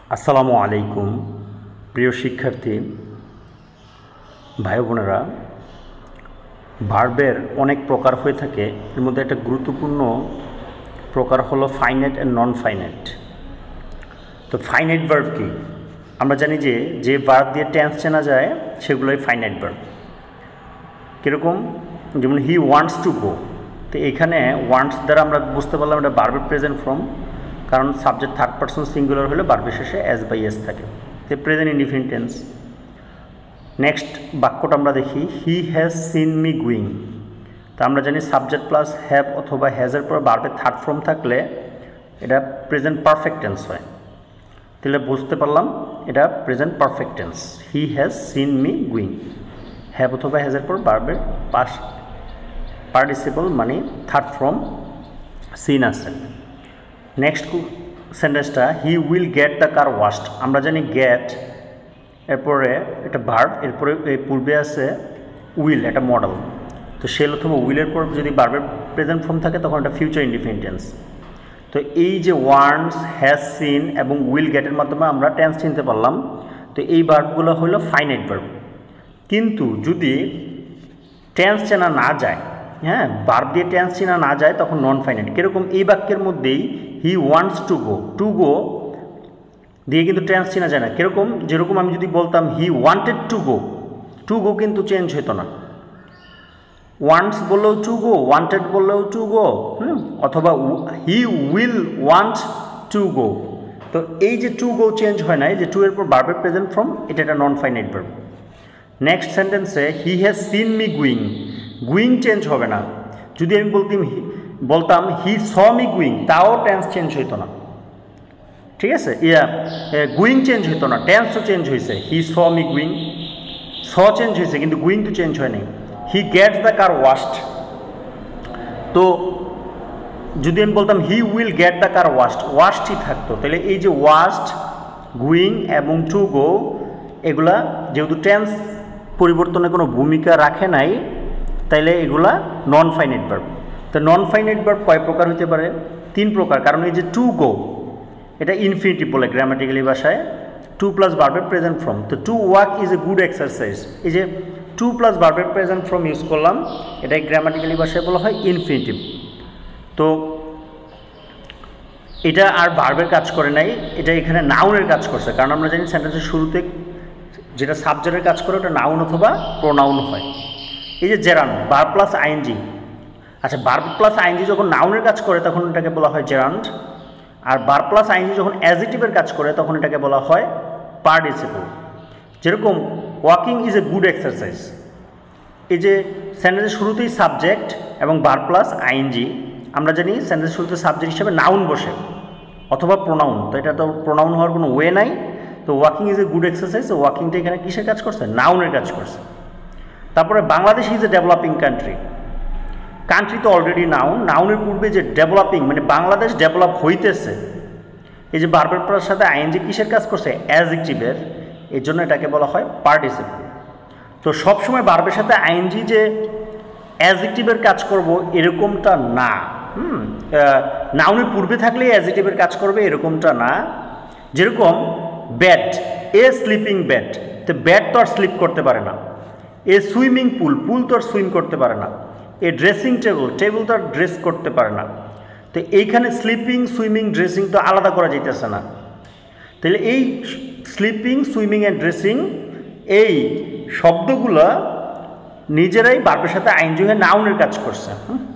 আসসালামু আলাইকুম প্রিয় শিক্ষার্থী ভাই বোনেরা, ভার্বের অনেক প্রকার হয়ে থাকে। এর মধ্যে একটা গুরুত্বপূর্ণ প্রকার হলো ফাইনাইট অ্যান্ড নন ফাইনাইট। তো ফাইনাইট ভার্ব কি? আমরা জানি যে ভার্ব দিয়ে টেন্স চেনা যায় সেগুলোই ফাইনাইট ভার্ব। কীরকম? যেমন হি ওয়ান্টস টু গো। তো এখানে ওয়ান্টস দ্বারা আমরা বুঝতে পারলাম এটা ভার্বের প্রেজেন্ট ফর্ম, কারণ সাবজেক্ট থার্ড পারসন সিঙ্গুলার হলে ভার্বের শেষে এস বাই এস থাকে। তো প্রেজেন্ট ইনডিফিনিট টেন্স। নেক্সট বাক্যটা আমরা দেখি, he has seen me going. তা আমরা জানি সাবজেক্ট প্লাস হ্যাভ অথবা হ্যাজের পর ভার্বের থার্ড ফর্ম থাকলে এটা প্রেজেন্ট পারফেক্ট টেন্স হয়। তাহলে বুঝতে পারলাম এটা present perfect tense. He has seen me going. Have অথবা হ্যাজের পর ভার্বের পাস্ট পার্টিসিপল মানে থার্ড ফর্ম সিন আছে। নেক্সট সেন্টেন্সটা, he will get the car washed. আমরা জানি গেট এরপরে এটা ভার্ব, এরপরে এই পূর্বে আছে উইল, এটা মডেল। তো সেল অথবা উইলের পর যদি ভার্বের প্রেজেন্ট ফর্ম থাকে তখন এটা ফিউচার ইনডিফিনিট টেন্স। তো এই যে ওয়ান্টস, হ্যাজ সিন এবং উইল গেটের মাধ্যমে আমরা টেন্স চিনতে পারলাম। তো এই ভার্বগুলো হলো ফাইনাইট ভার্ব। কিন্তু যদি টেন্স চেনা না যায়, হ্যাঁ, ভার্ব দিয়ে টেন্স চেনা না যায় তখন নন ফাইনাইট। কীরকম? এই বাক্যের মধ্যেই he wants to go, to go দিয়ে কিন্তু টেন্স চেনা যায় না। কীরকম? যেরকম আমি যদি বলতাম he wanted to go, to go কিন্তু চেঞ্জ হতো না। ওয়ান্টস বললেও টু গো, ওয়ান্টেড বললেও টু গো, অথবা he will want to go. তো এই যে টু গো চেঞ্জ হয় না, এই যে টু এর পর ভার্বের প্রেজেন্ট ফর্ম, এটা একটা নন ফাইনাইট ভার্ব। নেক্সট সেন্টেন্সে he has seen me going, going change হবে না। যদি আমি বলতাম হি স মি গোয়িং, তাও টেন্স চেঞ্জ হইতো না। ঠিক আছে, গোয়িং চেঞ্জ হইতো না, টেন্সও চেঞ্জ হয়েছে। He saw me going, saw change হয়েছে কিন্তু গোয়িং তো চেঞ্জ হয়নি। He gets the car washed, তো যদি আমি বলতাম he will get the car washed, ওয়াশডই থাকতো। তাহলে এই যে ওয়াশড, গোয়িং এবং টু গো, এগুলা যেহেতু টেন্স পরিবর্তনে কোনো ভূমিকা রাখে নাই, তাইলে এগুলা নন ফাইনাইট ভার্ব। তো নন ফাইনাইট ভার্ব কয় প্রকার হতে পারে? 3 প্রকার। কারণ এই যে টু গো, এটা ইনফিনিটিভ বলে গ্রামাটিক্যালি ভাষায়, টু প্লাস ভার্বের প্রেজেন্ট ফর্ম। তো to walk is a good exercise, এই যে টু প্লাস ভার্বের প্রেজেন্ট ফর্ম ইউজ করলাম, এটা গ্রামাটিক্যালি ভাষায় বলা হয় ইনফিনিটিভ। তো এটা আর ভার্বের কাজ করে নাই, এটা এখানে নাউনের কাজ করছে। কারণ আমরা জানি সেন্টেন্সের শুরুতে যেটা সাবজেক্টের কাজ করে ওটা নাউন অথবা প্রোনাউন হয়। এই যে জেরান্ড, ভার্ব প্লাস আইএনজি। আচ্ছা, ভার্ব প্লাস আইএনজি যখন নাউনের কাজ করে তখন এটাকে বলা হয় জেরান্ড, আর ভার্ব প্লাস আইএনজি যখন অ্যাডজেক্টিভের কাজ করে তখন এটাকে বলা হয় পার্টিসিপল। যেরকম walking is a good exercise, এই যে সেন্টেন্সের শুরুতেই সাবজেক্ট এবং ভার্ব প্লাস আইএনজি। আমরা জানি সেন্টেন্সের শুরুতে সাবজেক্ট হিসেবে নাউন বসে অথবা প্রোনাউন, তো এটা তো প্রোনাউন হওয়ার কোনো ওয়ে নাই। তো walking is a good exercise, ওয়াকিংটা এখানে কিসের কাজ করছে? নাউনের কাজ করছে। তারপরে Bangladesh is a developing country, country তো অলরেডি নাউন, নাউনের পূর্বে যে ডেভেলপিং মানে বাংলাদেশ ডেভেলপ হইতেছে, এই যে ভার্বের পরের সাথে আইএনজি কিসের কাজ করছে? অ্যাডজেক্টিভের, এর জন্য এটাকে বলা হয় পার্টিসিপল। তো সবসময় ভার্বের সাথে আইএনজি যে অ্যাডজেক্টিভের কাজ করব এরকমটা না। নাউনের পূর্বে থাকলে অ্যাডজেক্টিভের কাজ করবে এরকমটা না। যেরকম ব্যাড, এ স্লিপিং ব্যাড, তো ব্যাড তো আর স্লিপ করতে পারে না। এ সুইমিং পুল, পুল তো আর সুইম করতে পারে না। এ ড্রেসিং টেবিল, টেবিল তো আর ড্রেস করতে পারে না। তো এইখানে স্লিপিং, সুইমিং, ড্রেসিং তো আলাদা করা যাইতেছে না। তাহলে এই স্লিপিং, সুইমিং অ্যান্ড ড্রেসিং এই শব্দগুলো নিজেরাই ভার্বের সাথে আইএনজি হয়ে নাউনের কাজ করছে।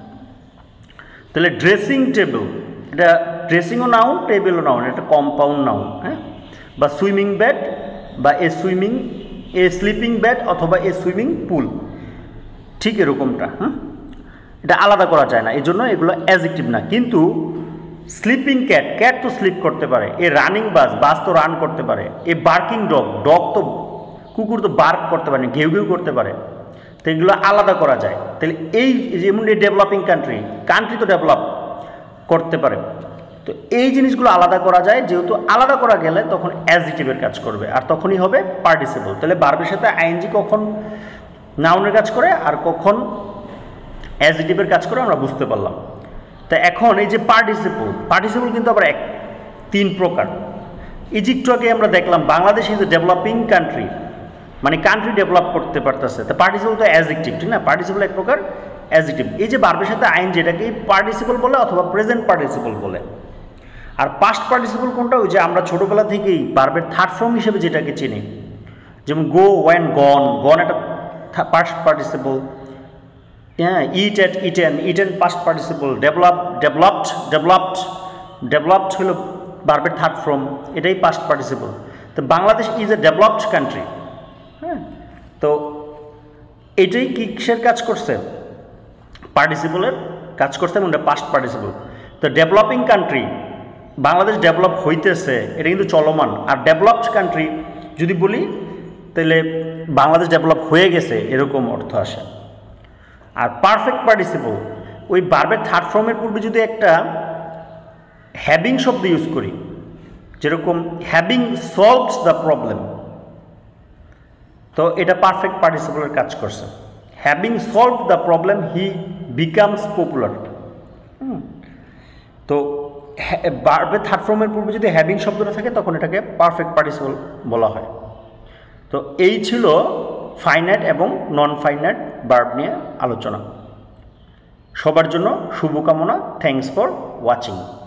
তাহলে ড্রেসিং টেবিল, এটা ড্রেসিংও নাউন, টেবিলও নাউন, এটা কম্পাউন্ড নাউন। হ্যাঁ, বা সুইমিং ব্যাড বা এ স্লিপিং ব্যাড অথবা এ সুইমিং পুল, ঠিক এরকমটা। এটা আলাদা করা যায় না, এই জন্য এগুলো অ্যাডজেক্টিভ না। কিন্তু স্লিপিং ক্যাট, ক্যাট তো স্লিপ করতে পারে। এ রানিং বাস, বাস তো রান করতে পারে। এ বার্কিং ডগ, ডগ তো কুকুর তো বার্ক করতে পারে, ঘেউ ঘেউ করতে পারে। তো এগুলো আলাদা করা যায়। তাহলে এই যেমন এই ডেভেলপিং কান্ট্রি, কান্ট্রি তো ডেভেলপ করতে পারে। তো এই জিনিসগুলো আলাদা করা যায়, যেহেতু আলাদা করা গেলে তখন অ্যাডজেক্টিভের কাজ করবে, আর তখনই হবে পার্টিসিপল। তাহলে ভার্বের সাথে আইএনজি কখন নাউনের কাজ করে আর কখন অ্যাডজেক্টিভের কাজ করে আমরা বুঝতে পারলাম। তা এখন এই যে পার্টিসিপল কিন্তু আবার 3 প্রকার। এই যে একটু আগে আমরা দেখলাম Bangladesh is a developing country, মানে কান্ট্রি ডেভেলপ করতে পারতেছে, তো পার্টিসিপল তো অ্যাডজেক্টিভ, ঠিক না? পার্টিসিপল এক প্রকার অ্যাডজেক্টিভ। এই যে ভার্বের সাথে আইন যেটাকে পার্টিসিপল বলে অথবা প্রেজেন্ট পার্টিসিপল বলে। আর পাস্ট পার্টিসিপল কোনটা? ওই যে আমরা ছোটোবেলা থেকেই ভার্বের থার্ড ফর্ম হিসেবে যেটাকে চিনি, যেমন গো, ওয়েন, গন। গন একটা পাস্ট পার্টিসিপল, হ্যাঁ। Eat, ate, eaten, eaten past participle. Develop, developed, developed, developed হলো ভার্বের থার্ড ফর্ম, এটাই পাস্ট পার্টিসিপল। তো Bangladesh is a developed country, হ্যাঁ। তো এটাই কিসের কাজ করছে? পার্টিসিপলের কাজ করছে, এবং এটা পাস্ট পার্টিসিপল। তো ডেভেলপিং কান্ট্রি, বাংলাদেশ ডেভেলপ হইতেছে, এটা কিন্তু চলমান। আর ডেভেলপড কান্ট্রি যদি বলি তাহলে বাংলাদেশ ডেভেলপ হয়ে গেছে, এরকম অর্থ আসে। আর পারফেক্ট পার্টিসিপল, ওই ভার্বের থার্ড ফর্মের পূর্বে যদি একটা হ্যাভিং শব্দ ইউজ করি, যেরকম হ্যাভিং সলভড দ্য প্রবলেম, তো এটা পারফেক্ট পার্টিসিপলের কাজ করছে। Having solved the problem he becomes popular. তো ভার্বের থার্ড ফর্মের পূর্বে যদি হ্যাভিং শব্দটা থাকে তখন এটাকে পারফেক্ট পার্টিসিপল বলা হয়। তো এই ছিল ফাইনাইট এবং নন ফাইনাইট ভার্ব নিয়ে আলোচনা। সবার জন্য শুভকামনা। Thanks for watching.